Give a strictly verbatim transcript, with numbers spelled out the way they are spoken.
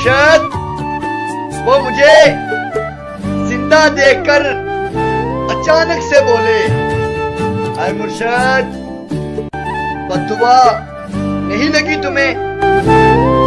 मुर्शद, वो मुझे जिंदा देखकर अचानक से बोले, अरे मुर्शद, बद्दुआ नहीं लगी तुम्हें?